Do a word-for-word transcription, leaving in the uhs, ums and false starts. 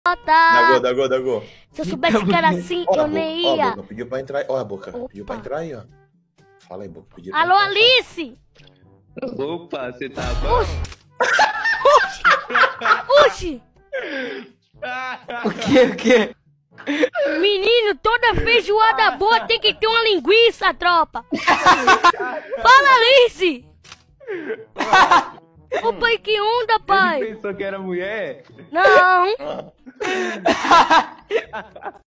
Dá gol, Tá. dá gol, dá gol. Se eu soubesse que era assim, Ó, a eu boca, nem ó, a ia. boca, pediu pra entrar aí. Ó, a boca, pediu pra Opa. entrar aí, ó. Fala aí, boca, pediu Alô, Alice! Opa, você tá bom? Oxi! O que, o que? Menino, toda feijoada boa tem que ter uma linguiça, tropa! Fala, Alice! Ô pai, que onda, Ele pai! pensou que era mulher? Não!